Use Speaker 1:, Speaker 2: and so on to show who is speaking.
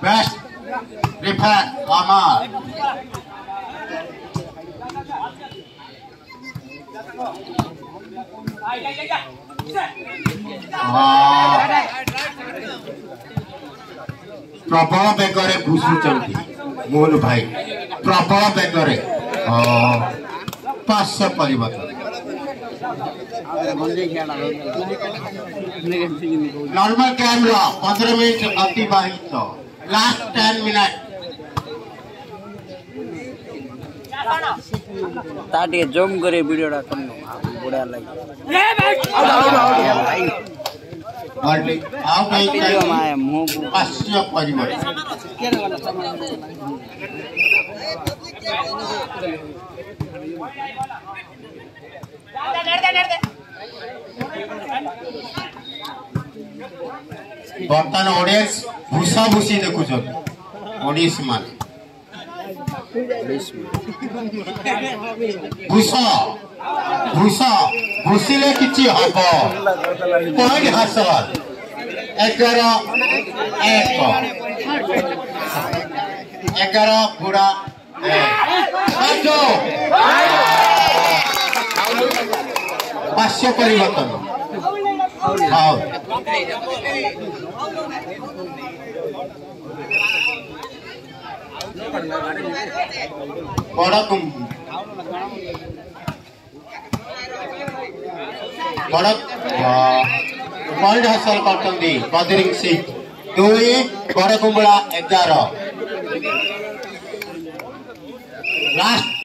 Speaker 1: Best refer Amar. प्रबल बेगरे घुषुचंती मोहन भाई प्रबल बेगरे 500 परिवर्तन नॉर्मल कैमरा 15 मिनट अतिबाहित लास्ट 10 मिनट
Speaker 2: ताटे जम करे वीडियो रा करनो बुढ़ा लगी
Speaker 1: आओ भाई
Speaker 2: माया मुंह
Speaker 1: 500 परिवर्तन बर्तन ऑडियंस भूसा भूसी देखुछ ऑडियंस मान भूसा भूसा भूसिले किछि हबो पॉइंट हासिल 11 पूरा 500 परिवर्तन हाँ बड़ा पॉइंट हासिल करते बदरिंग सिंह 2 बड़कुमुला 11 लास्ट